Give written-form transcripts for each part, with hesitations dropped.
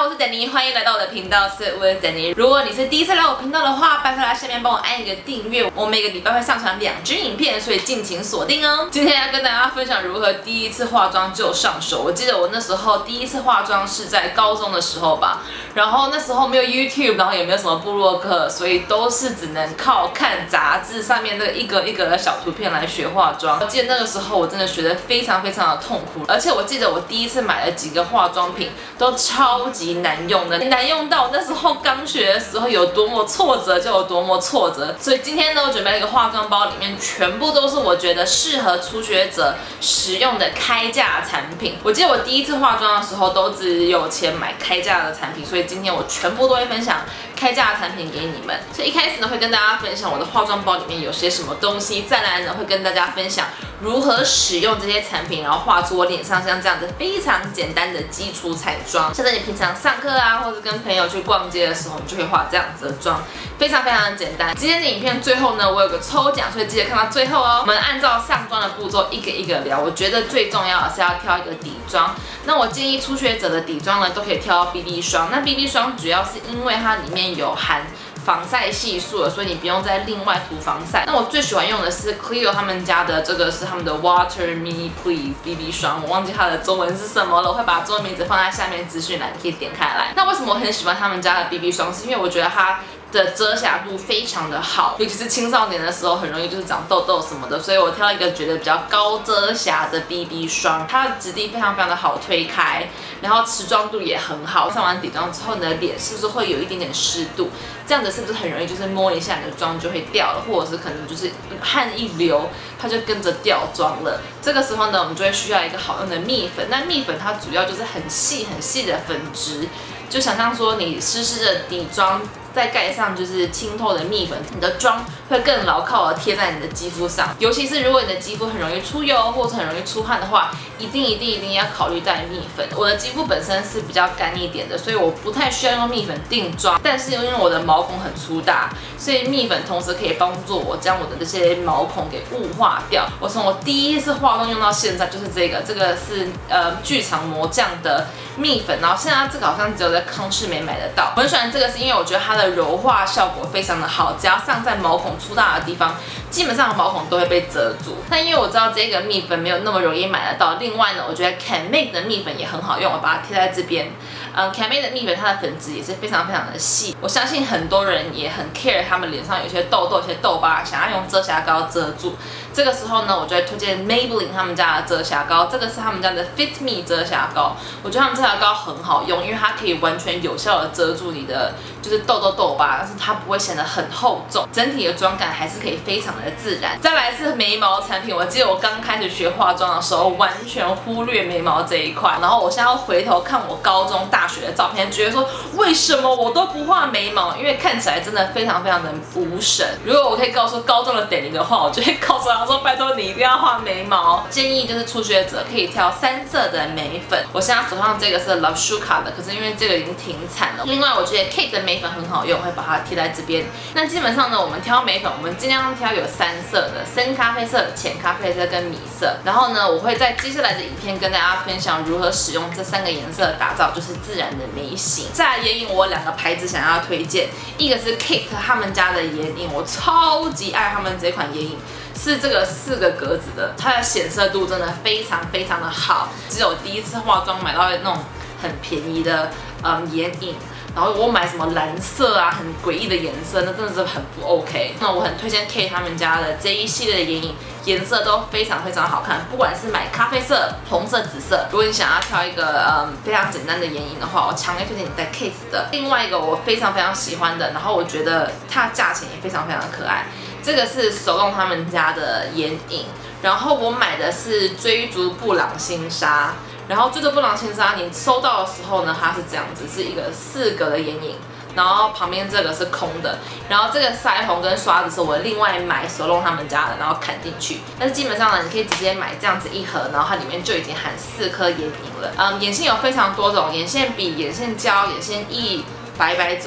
好，我是 Danny， 欢迎来到我的频道是 with Danny。如果你是第一次来我频道的话，拜托来下面帮我按一个订阅。我每个礼拜会上传2支影片，所以敬请锁定哦。今天要跟大家分享如何第一次化妆就上手。我记得我那时候第一次化妆是在高中的时候吧，然后那时候没有 YouTube， 然后也没有什么部落客，所以都是只能靠看杂志上面的一格一格的小图片来学化妆。我记得那个时候我真的学得非常的痛苦，而且我记得我第一次买了几个化妆品都超级难用的，难用到我那时候刚学的时候有多么挫折就有多么挫折。所以今天呢，我准备了一个化妆包，里面全部都是我觉得适合初学者使用的开架产品。我记得我第一次化妆的时候都只有钱买开架的产品，所以今天我全部都会分享开架的产品给你们。所以一开始呢，会跟大家分享我的化妆包里面有些什么东西，再来呢会跟大家分享如何使用这些产品，然后画出我脸上像这样子非常简单的基础彩妆。像是你平常上课啊，或者跟朋友去逛街的时候，你就会化这样子的妆，非常的简单。今天的影片最后呢，我有个抽奖，所以记得看到最后哦。我们按照上妆的步骤一个一个聊。我觉得最重要的是要挑一个底妆。那我建议初学者的底妆呢，都可以挑 BB 霜。那 BB 霜主要是因为它里面有含防晒系数了，所以你不用再另外涂防晒。那我最喜欢用的是 Clio 他们家的，这个是他们的 Water Mini Please BB 霜，我忘记它的中文是什么了，我会把中文名字放在下面资讯栏，你可以点开来。那为什么我很喜欢他们家的 BB 霜？是因为我觉得它的遮瑕度非常的好，尤其是青少年的时候很容易就是长痘痘什么的，所以我挑一个觉得比较高遮瑕的 BB 霜，它的质地非常的好推开，然后持妆度也很好。上完底妆之后，你的脸是不是会有一点点湿度？这样子是不是很容易就是摸一下你的妆就会掉了，或者是可能就是汗一流它就跟着掉妆了？这个时候呢，我们就会需要一个好用的蜜粉。那蜜粉它主要就是很细的粉质，就想象说你湿的底妆，再盖上就是清透的蜜粉，你的妆会更牢靠的贴在你的肌肤上。尤其是如果你的肌肤很容易出油或者很容易出汗的话，一定要考虑带蜜粉。我的肌肤本身是比较干一点的，所以我不太需要用蜜粉定妆。但是因为我的毛孔很粗大，所以蜜粉同时可以帮助我将我的这些毛孔给雾化掉。我从我第一次化妆用到现在就是这个是剧场魔酱的蜜粉，然后现在这个好像只有在康是美买得到。我很喜欢这个是因为我觉得它的柔化效果非常的好，只要上在毛孔粗大的地方，基本上毛孔都会被遮住。那因为我知道这个蜜粉没有那么容易买得到，另外呢，我觉得 CanMake 的蜜粉也很好用，我把它贴在这边。CanMake 的蜜粉它的粉质也是非常的细，我相信很多人也很 care 他们脸上有些痘痘、有些痘疤，想要用遮瑕膏遮住。这个时候呢，我就会推荐 Maybelline 他们家的遮瑕膏，这个是他们家的 Fit Me 遮瑕膏。我觉得他们遮瑕膏很好用，因为它可以完全有效的遮住你的就是痘疤，但是它不会显得很厚重，整体的妆感还是可以非常的自然。再来是眉毛产品，我记得我刚开始学化妆的时候，完全忽略眉毛这一块，然后我现在要回头看我高中、大学的照片，觉得说为什么我都不画眉毛？因为看起来真的非常的无神。如果我可以告诉高中的 Danny 的话，我就会告诉他说，拜托你一定要画眉毛。建议就是初学者可以挑3色的眉粉。我现在手上这个是 Love Shuka 的，可是因为这个已经停产了。另外，我觉得 Kate 的眉粉很好用，我会把它贴在这边。那基本上呢，我们挑眉粉，我们尽量挑有3色的：深咖啡色、浅咖啡色跟米色。然后呢，我会在接下来的影片跟大家分享如何使用这3个颜色打造就是自然的眉形。再来眼影，我有2个牌子想要推荐，一个是 Kate 他们家的眼影，我超级爱他们这款眼影。是这个4个格子的，它的显色度真的非常的好。只有第一次化妆买到那种很便宜的眼影，然后我买什么蓝色啊，很诡异的颜色，那真的是很不 OK。那我很推荐 K 他们家的这一系列的眼影，颜色都非常好看。不管是买咖啡色、红色、紫色，如果你想要挑一个非常简单的眼影的话，我强烈推荐你带 Kate 的。另外一个我非常喜欢的，然后我觉得它的价钱也非常可爱。这个是手动他们家的眼影，然后我买的是追逐布朗星纱。然后追逐布朗星纱，你收到的时候呢，它是这样子，是一个4格的眼影，然后旁边这个是空的，然后这个腮红跟刷子是我另外买手动他们家的，然后砍进去。但是基本上呢，你可以直接买这样子一盒，然后它里面就已经含4颗眼影了。眼线有非常多种，眼线笔、眼线胶、眼线液。百种，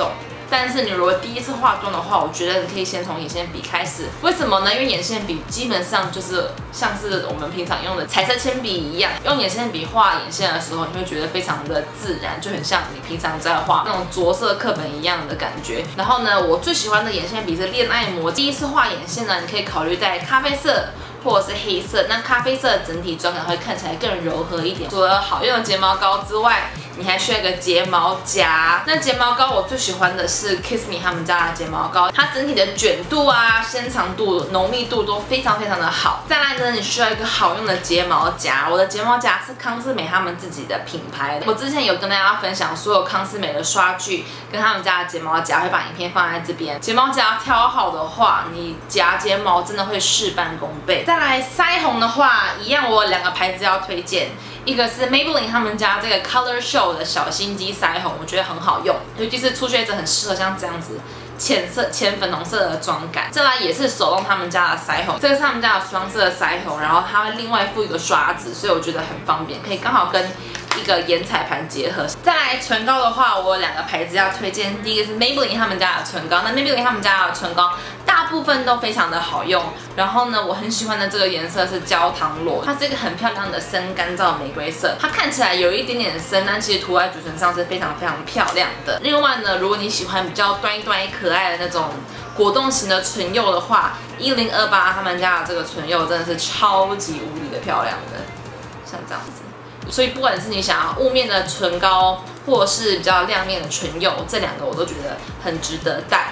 但是你如果第一次化妆的话，我觉得你可以先从眼线笔开始。为什么呢？因为眼线笔基本上就是像是我们平常用的彩色铅笔一样，用眼线笔画眼线的时候，你会觉得非常的自然，就很像你平常在画那种着色课本一样的感觉。然后呢，我最喜欢的眼线笔是恋爱膜。第一次画眼线呢，你可以考虑带咖啡色或者是黑色，那咖啡色整体妆感会看起来更柔和一点。除了好用的睫毛膏之外，你还需要一个睫毛夹。那睫毛膏我最喜欢的是 Kiss Me 他们家的睫毛膏，它整体的卷度啊、纤长度、浓密度都非常的好。再来呢，你需要一个好用的睫毛夹。我的睫毛夹是康是美他们自己的品牌的。我之前有跟大家分享所有康是美的刷具跟他们家的睫毛夹，会把影片放在这边。睫毛夹挑好的话，你夹睫毛真的会事半功倍。再来腮红的话，一样我有2个牌子要推荐。一个是 Maybelline 他们家这个 Color Show 的小心机腮红，我觉得很好用，尤其是初学者很适合像这样子浅粉红色的妆感。再来也是手动他们家的腮红，这个是他们家的双色的腮红，然后它会另外附一个刷子，所以我觉得很方便，可以刚好跟一个眼彩盘结合。再来唇膏的话，我有2个牌子要推荐，第一个是 Maybelline 他们家的唇膏，那 Maybelline 他们家的唇膏大部分都非常的好用。然后呢，我很喜欢的这个颜色是焦糖裸，它是一个很漂亮的深干燥玫瑰色，它看起来有一点点深，但其实涂在嘴唇上是非常漂亮的。另外呢，如果你喜欢比较端可爱的那种果冻型的唇釉的话，1028他们家的这个唇釉真的是超级无敌的漂亮的，像这样子。所以不管是你想要雾面的唇膏，或者是比较亮面的唇釉，这2个我都觉得很值得带。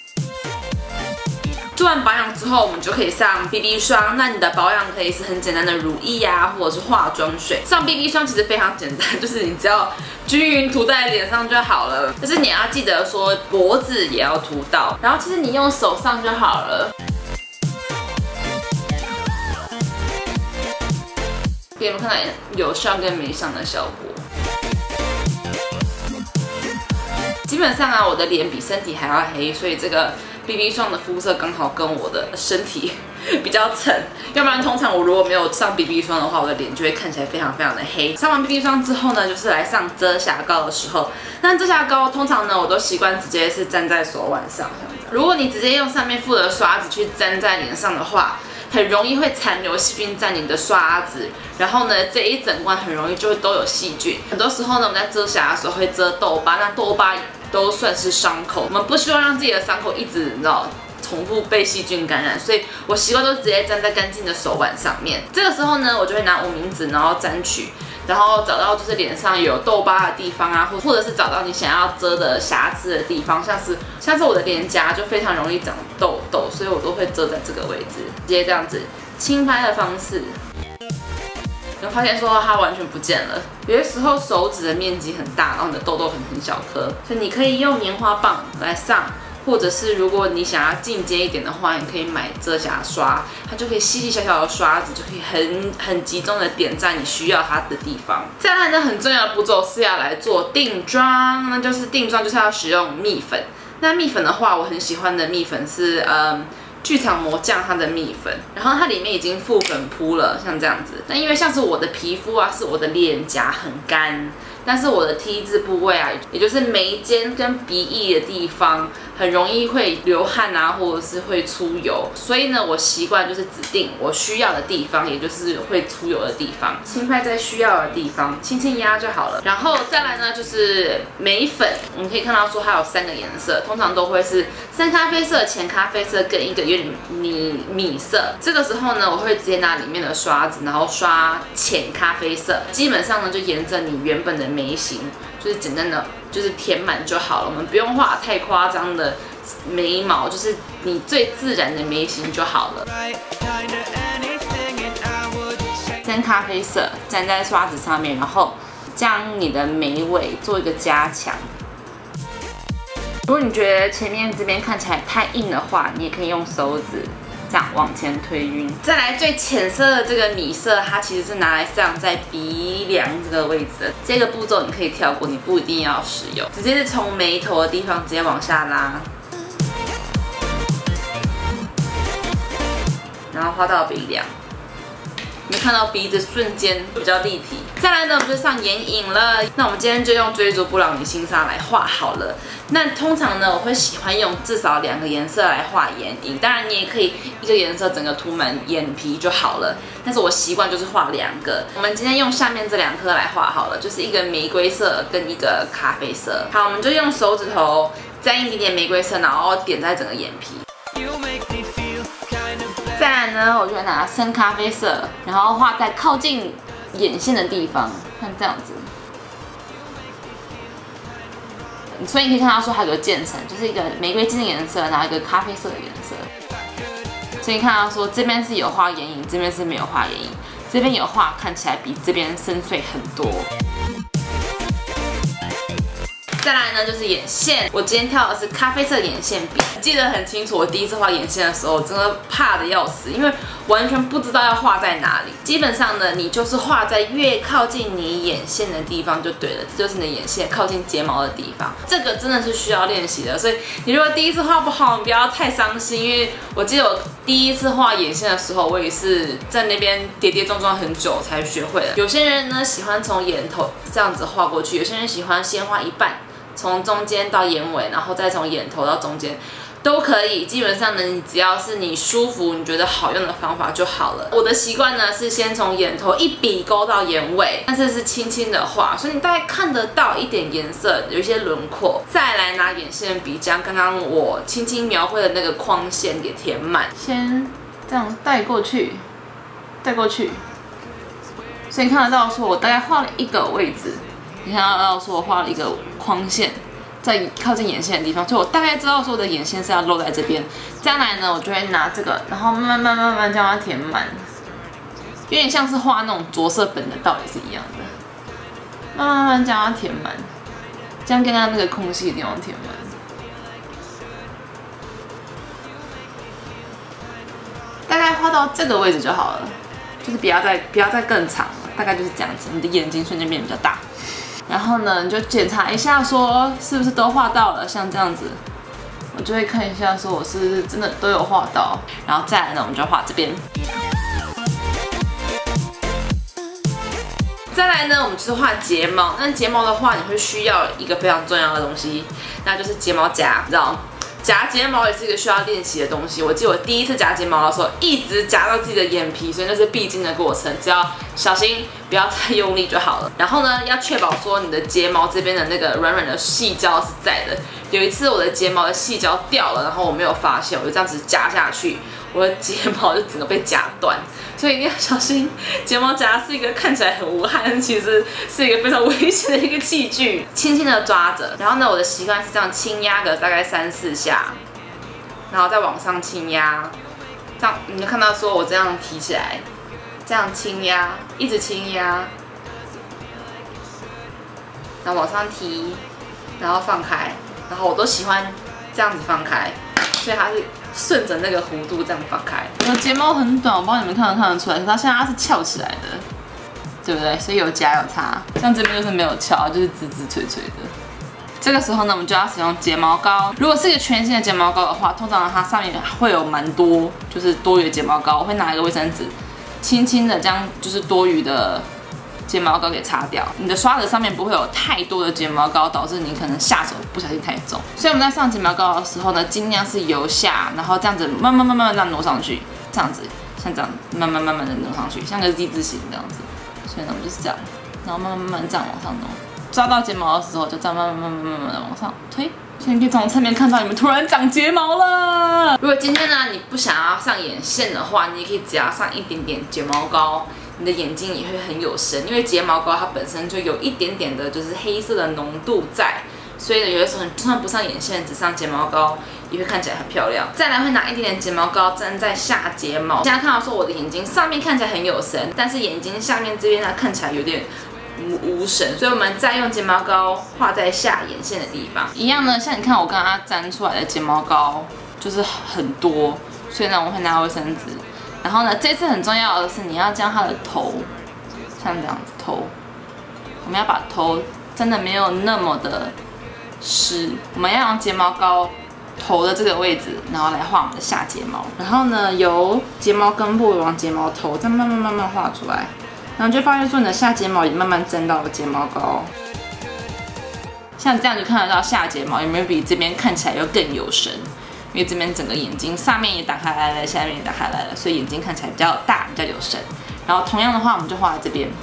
做完保养之后，我们就可以上 BB 霜。那你的保养可以是很简单的乳液啊，或者是化妆水。上 BB 霜其实非常简单，就是你只要均匀涂在脸上就好了。但是你要记得说脖子也要涂到，然后其实你用手上就好了。给你们看到有上跟没上的效果。基本上啊，我的脸比身体还要黑，所以这个 BB 霜的肤色刚好跟我的身体比较沉，要不然通常我如果没有上 BB 霜的话，我的脸就会看起来非常的黑。上完 BB 霜之后呢，就是来上遮瑕膏的时候。那遮瑕膏通常呢，我都习惯直接是粘在手腕上。如果你直接用上面附的刷子去粘在脸上的话，很容易会残留细菌在你的刷子，然后呢，这一整罐很容易就会都有细菌。很多时候呢，我们在遮瑕的时候会遮痘疤，那痘疤都算是伤口，我们不希望让自己的伤口一直你知道重复被细菌感染，所以我习惯都直接粘在干净的手腕上面。这个时候呢，我就会拿无名指，然后沾取，然后找到就是脸上有痘疤的地方啊，或者是找到你想要遮的瑕疵的地方，像是我的脸颊就非常容易长痘痘，所以我都会遮在这个位置，直接这样子轻拍的方式。你会发现说它完全不见了。有些时候手指的面积很大，然后你的痘痘很小颗，所以你可以用棉花棒来上，或者是如果你想要进阶一点的话，你可以买遮瑕刷，它就可以细小的刷子，就可以很集中的点在你需要它的地方。再来呢，很重要的步骤是要来做定妆，那就是定妆就是要使用蜜粉。那蜜粉的话，我很喜欢的蜜粉是剧场魔酱它的蜜粉，然后它里面已经附粉扑了，像这样子。那因为像是我的皮肤啊，是我的脸颊很干，但是我的 T 字部位啊，也就是眉间跟鼻翼的地方，很容易会流汗啊，或者是会出油。所以呢，我习惯就是指定我需要的地方，也就是会出油的地方，轻拍在需要的地方，轻轻压就好了。然后再来呢，就是眉粉，我们可以看到说它有3个颜色，通常都会是深咖啡色、浅咖啡色跟一个有点米色。这个时候呢，我会直接拿里面的刷子，然后刷浅咖啡色，基本上呢就沿着你原本的眉形，就是简单的就是填满就好了。我们不用画太夸张的眉毛，就是你最自然的眉形就好了。深咖啡色粘在刷子上面，然后将你的眉尾做一个加强。如果你觉得前面这边看起来太硬的话，你也可以用手指这样往前推晕。再来最浅色的这个米色，它其实是拿来上在鼻梁这个位置的。这个步骤你可以跳过，你不一定要使用，直接是从眉头的地方直接往下拉，然后画到鼻梁。 你们看到鼻子瞬间比较立体。再来呢，我们就上眼影了。那我们今天就用追逐布朗尼星沙来画好了。那通常呢，我会喜欢用至少2个颜色来画眼影，当然你也可以一个颜色整个涂满眼皮就好了。但是我习惯就是画2个。我们今天用下面这2颗来画好了，就是一个玫瑰色跟一个咖啡色。好，我们就用手指头沾一点点玫瑰色，然后点在整个眼皮。再来呢，我就会拿深咖啡色，然后画在靠近眼线的地方，像这样子。所以你可以看到说还有个渐层，就是一个玫瑰金的颜色，然后一个咖啡色的颜色。所以你看到说这边是有画眼影，这边是没有画眼影，这边有画，看起来比这边深邃很多。再来呢就是眼线，我今天挑的是咖啡色眼线笔，记得很清楚。我第一次画眼线的时候，真的怕的要死，因为完全不知道要画在哪里。基本上呢，你就是画在越靠近你眼线的地方就对了，这就是你的眼线靠近睫毛的地方。这个真的是需要练习的，所以你如果第一次画不好，你不要太伤心，因为我记得我第一次画眼线的时候，我也是在那边跌跌撞撞很久才学会的。有些人呢喜欢从眼头这样子画过去，有些人喜欢先画一半。从中间到眼尾，然后再从眼头到中间，都可以。基本上呢，你只要是你舒服、你觉得好用的方法就好了。我的习惯呢是先从眼头一笔勾到眼尾，但是是轻轻的画，所以你大概看得到一点颜色，有一些轮廓。再来拿眼线笔将刚刚我轻轻描绘的那个框线给填满，先这样带过去，带过去。所以你看得到说，我大概画了一个位置。你看到说我画了一个框线，在靠近眼线的地方，所以我大概知道说我的眼线是要露在这边。再来呢，我就会拿这个，然后慢慢将它填满，有点像是画那种着色本的道理是一样的。慢慢将它填满，将刚刚那个空隙的地方填满。大概画到这个位置就好了，就是不要再更长了，大概就是这样子，你的眼睛瞬间变得比较大。然后呢，你就检查一下，说是不是都画到了，像这样子，我就会看一下，说我是不是真的都有画到。然后再来呢，我们就画这边。再来呢，我们就是画睫毛。那睫毛的话，你会需要一个非常重要的东西，那就是睫毛夹，你知道吗？夹睫毛也是一个需要练习的东西。我记得我第一次夹睫毛的时候，一直夹到自己的眼皮，所以那是必经的过程，只要小心不要太用力就好了。然后呢，要确保说你的睫毛这边的那个软软的细胶是在的。有一次我的睫毛的细胶掉了，然后我没有发现，我就这样子夹下去，我的睫毛就整个被夹断。所以一定要小心，睫毛夹是一个看起来很无害，但其实是一个非常危险的一个器具。轻轻的抓着，然后呢，我的习惯是这样轻压个大概3、4下，然后再往上轻压，这样你就看到说我这样提起来，这样轻压，一直轻压，然后往上提，然后放开，然后我都喜欢这样子放开，所以它是顺着那个弧度这样放开。我的睫毛很短，我不知道你们看得出来，可是它现在是翘起来的，对不对？所以有夹有差，像这边就是没有翘，就是直直脆脆的。这个时候呢，我们就要使用睫毛膏。如果是一个全新的睫毛膏的话，通常它上面会有蛮多，就是多余的睫毛膏。我会拿一个卫生纸，轻轻的将就是多余的睫毛膏给擦掉。你的刷子上面不会有太多的睫毛膏，导致你可能下手不小心太重。所以我们在上睫毛膏的时候呢，尽量是由下，然后这样子慢慢这样挪上去，这样子像这样慢慢的挪上去，像个 Z 字形这样子。所以呢，我们就是这样，然后慢慢这样往上挪。抓到睫毛的时候，就这样慢慢的往上推。所以你可以从侧面看到你们突然长睫毛了。如果今天呢你不想要上眼线的话，你也可以只要上一点点睫毛膏，你的眼睛也会很有神，因为睫毛膏它本身就有一点点的就是黑色的浓度在，所以呢有的时候你就算不上眼线，只上睫毛膏也会看起来很漂亮。再来会拿一点点睫毛膏粘在下睫毛。现在看到说我的眼睛上面看起来很有神，但是眼睛下面这边呢看起来有点无神，所以我们再用睫毛膏画在下眼线的地方。一样呢，像你看我刚刚粘出来的睫毛膏就是很多，所以呢我会拿卫生纸。然后呢，这次很重要的是你要将它的头像这样子头，我们要把头真的没有那么的湿，我们要用睫毛膏头的这个位置，然后来画我们的下睫毛。然后呢，由睫毛根部往睫毛头，再慢慢画出来。然后就发现说你的下睫毛也慢慢沾到了睫毛膏。像这样就看得到下睫毛有没有比这边看起来又更有神。因为这边整个眼睛上面也打开来了，下面也打开来了，所以眼睛看起来比较大，比较有神。然后同样的话，我们就画在这边。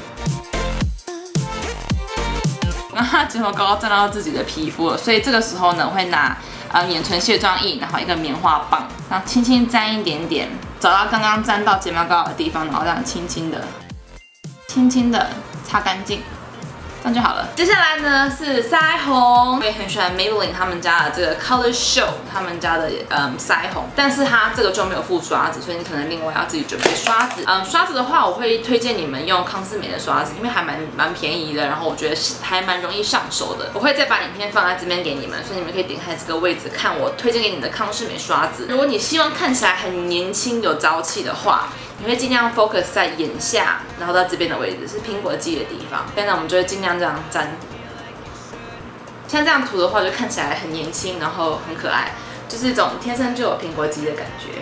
然后它睫毛膏沾到自己的皮肤了，所以这个时候呢，我会拿眼唇卸妆液，然后一个棉花棒，然后轻轻沾一点点，找到刚刚沾到睫毛膏的地方，然后这样轻轻的擦干净。这样就好了。接下来呢是腮红，我也很喜欢 Maybelline 他们家的这个 Color Show 他们家的腮红，但是它这个就没有附刷子，所以你可能另外要自己准备刷子。刷子的话，我会推荐你们用康是美的刷子，因为还蛮便宜的，然后我觉得还蛮容易上手的。我会再把影片放在这边给你们，所以你们可以点开这个位置看我推荐给你的康是美刷子。如果你希望看起来很年轻有朝气的话，你会尽量 focus 在眼下，然后到这边的位置是苹果肌的地方。现在我们就会尽量这样沾，像这样涂的话，就看起来很年轻，然后很可爱，就是一种天生就有苹果肌的感觉。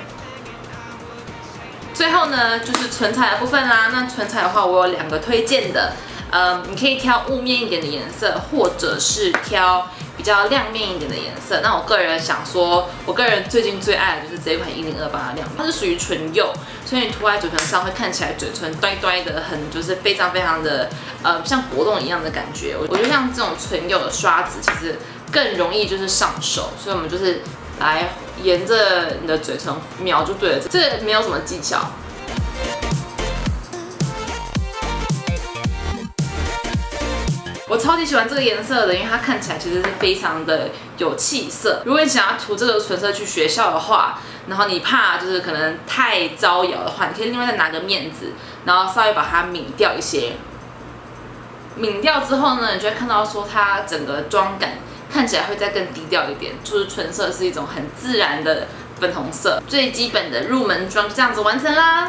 最后呢，就是唇彩的部分啦。那唇彩的话，我有2个推荐的，你可以挑雾面一点的颜色，或者是挑比较亮面一点的颜色。那我个人想说，我个人最近最爱的就是这一款1028的亮面，它是属于唇釉，所以你涂在嘴唇上会看起来嘴唇呆呆的，就是非常的像果冻一样的感觉。我觉得像这种唇釉的刷子其实更容易就是上手，所以我们就是来沿着你的嘴唇描就对了，这没有什么技巧。我超级喜欢这个颜色的，因为它看起来其实是非常的有气色。如果你想要涂这个唇色去学校的话，然后你怕就是可能太招摇的话，你可以另外再拿个面子，然后稍微把它抿掉一些。抿掉之后呢，你就会看到说它整个妆感看起来会再更低调一点，就是唇色是一种很自然的粉红色。最基本的入门妆就这样子完成啦。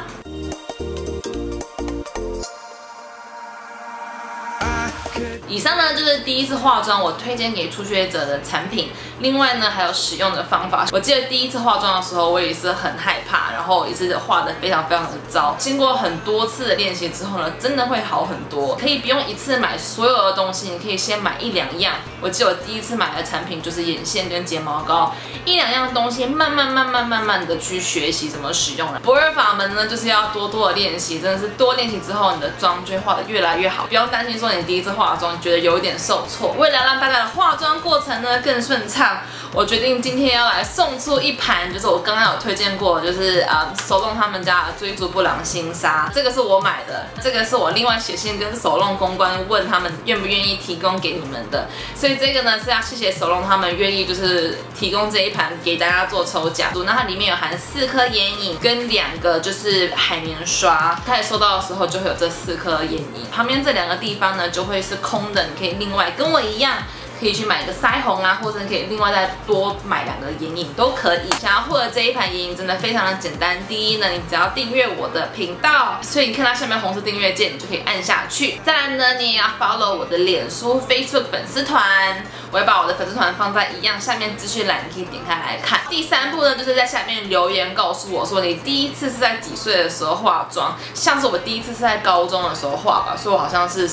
以上呢就是第一次化妆我推荐给初学者的产品，另外呢还有使用的方法。我记得第一次化妆的时候，我也是很害怕，然后也是画的非常的糟。经过很多次的练习之后呢，真的会好很多。可以不用一次买所有的东西，你可以先买1、2样。我记得我第一次买的产品就是眼线跟睫毛膏，1、2样东西慢慢的去学习怎么使用了。不二法门呢，就是要多的练习，真的是多练习之后，你的妆就会画得越来越好。不要担心说你第一次化妆觉得有一点受挫。为了让大家的化妆过程呢更顺畅，我决定今天要来送出一盘，就是我刚刚有推荐过，就是手弄他们家的追逐不良星砂，这个是我买的，这个是我另外写信跟手弄公关问他们愿不愿意提供给你们的，所以这个呢是要谢谢手弄他们愿意就是提供这一盘给大家做抽奖。那它里面有含4颗眼影跟2个就是海绵刷，开始收到的时候就会有这4颗眼影，旁边这2个地方呢就会是空的，你可以另外跟我一样。可以去买一个腮红啊，或者你可以另外再多买2个眼影都可以。想要获得这一盘眼影真的非常的简单。第一呢，你只要订阅我的频道，所以你看到下面红色订阅键，你就可以按下去。再来呢，你也要 follow 我的脸书、Facebook 粉丝团，我会把我的粉丝团放在一样下面资讯栏，你可以点开来看。第3步呢，就是在下面留言告诉我说你第一次是在几岁的时候化妆，像是我第一次是在高中的时候化吧，所以我好像是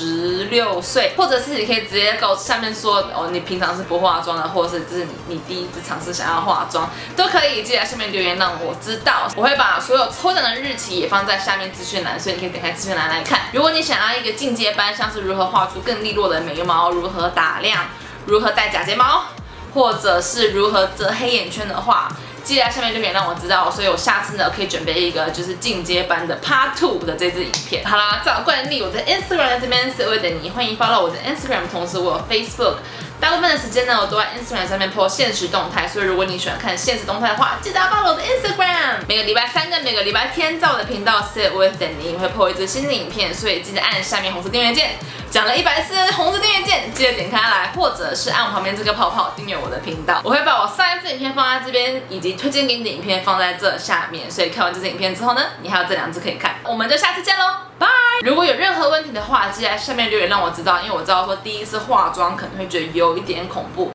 16岁，或者是你可以直接告下面。说哦，你平常是不化妆的，或者是这是你第一次尝试想要化妆，都可以记得在下面留言让我知道。我会把所有抽奖的日期也放在下面资讯栏，所以你可以点开资讯栏来看。如果你想要一个进阶班，像是如何画出更利落的眉毛，如何打亮，如何戴假睫毛，或者是如何遮黑眼圈的话，记得在下面留言让我知道，所以我下次呢可以准备一个就是进阶班的 Part 2的这支影片。好啦，照惯例，我的 Instagram 在这边是为等你，欢迎 follow 我的 Instagram， 同时我有 Facebook。大部分的时间呢，我都在 Instagram 上面 po 限时动态，所以如果你喜欢看限时动态的话，记得要 follow 我的 Instagram。每个礼拜3跟每个礼拜天，在我的频道 Sit with 等你会 po 一支新的影片，所以记得按下面红色订阅键。讲了100次红色订阅键，记得点开来，或者是按我旁边这个泡泡订阅我的频道。我会把我上一次影片放在这边，以及推荐给你的影片放在这下面。所以看完这支影片之后呢，你还有这2支可以看。我们就下次见喽，拜！如果有任何问题的话，记得在下面留言让我知道，因为我知道说第一次化妆可能会觉得有一点恐怖。